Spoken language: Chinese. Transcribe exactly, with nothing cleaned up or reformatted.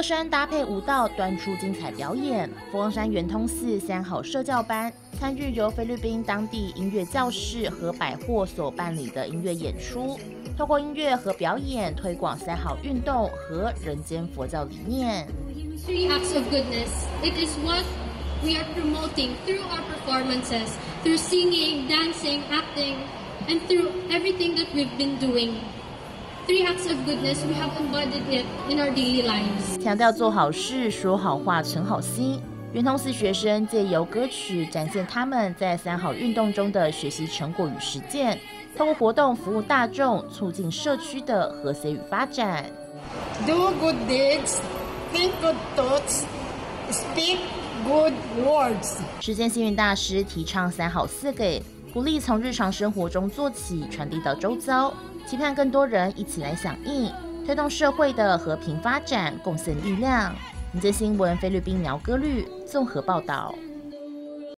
歌声搭配舞蹈，端出精彩表演。佛光山圆通寺三好社教班参与由菲律宾当地音乐教室和百货所办理的音乐演出，透过音乐和表演推广三好运动和人间佛教理念。 Three acts of goodness. It is what we are promoting through our performances, through singing, dancing, acting, and through everything that we've been doing. Three acts of goodness, we have embodied it in our daily lives. 强调做好事、说好话、存好心。圆通寺学生借由歌曲展现他们在三好运动中的学习成果与实践，透过活动服务大众，促进社区的和谐与发展。 Do good deeds, think good thoughts, speak good words. 时间幸运大师提倡三好四给，鼓励从日常生活中做起，传递到周遭，期盼更多人一起来响应，推动社会的和平发展，贡献力量。民间新闻菲律宾苗歌律综合报道。